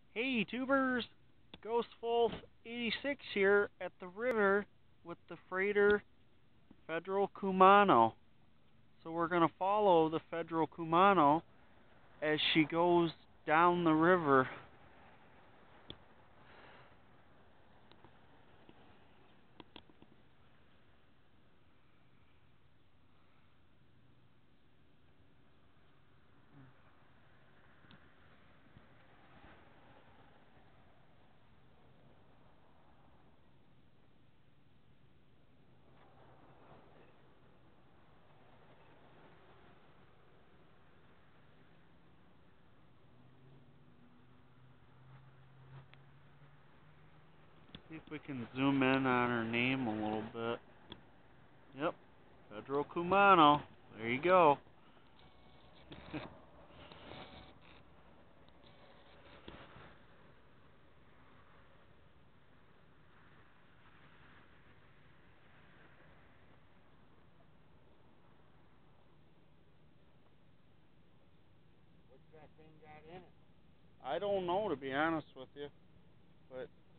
Hey tubers, Ghost Wolf 86 here at the river with the freighter Federal Kumano. So we're going to follow the Federal Kumano as she goes down the river. See if we can zoom in on her name a little bit. Yep, Federal Kumano. There you go. What's that thing got in it? I don't know, to be honest with you, but